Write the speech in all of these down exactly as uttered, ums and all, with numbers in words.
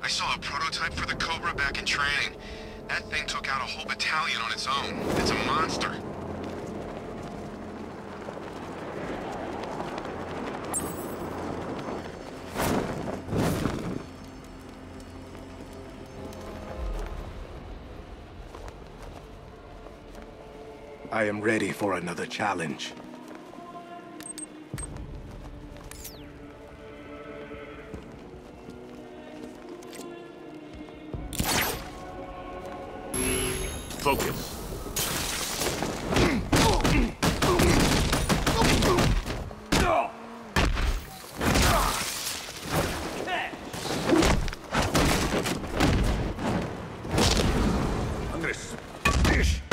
I saw a prototype for the Cobra back in training. That thing took out a whole battalion on its own. It's a monster. I am ready for another challenge. Focus. I'm gonna smash.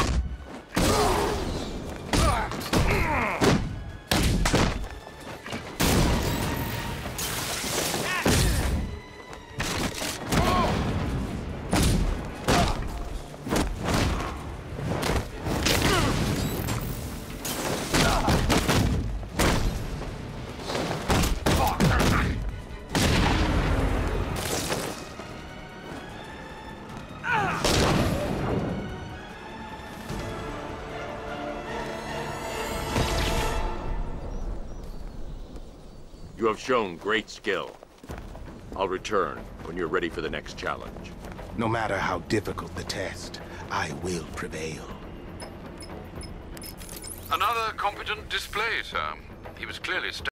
You have shown great skill. I'll return when you're ready for the next challenge. No matter how difficult the test, I will prevail. Another competent display, sir. He was clearly